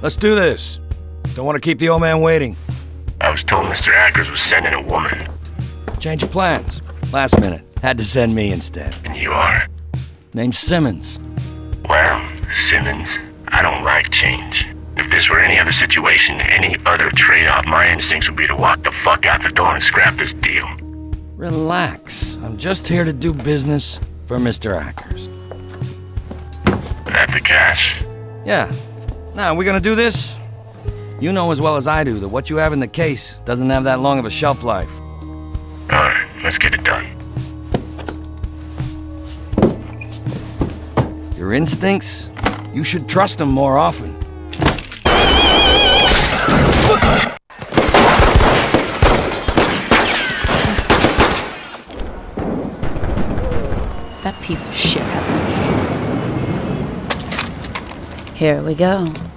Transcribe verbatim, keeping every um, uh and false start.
Let's do this. Don't want to keep the old man waiting. I was told Mister Ackers was sending a woman. Change of plans. Last minute. Had to send me instead. And you are? Name's Simmons. Well, Simmons, I don't like change. If this were any other situation, any other trade-off, my instincts would be to walk the fuck out the door and scrap this deal. Relax. I'm just here to do business for Mister Ackers. That the cash? Yeah. Now, we gonna do this? You know as well as I do that what you have in the case doesn't have that long of a shelf life. Alright, let's get it done. Your instincts? You should trust them more often. That piece of shit has my case. Here we go.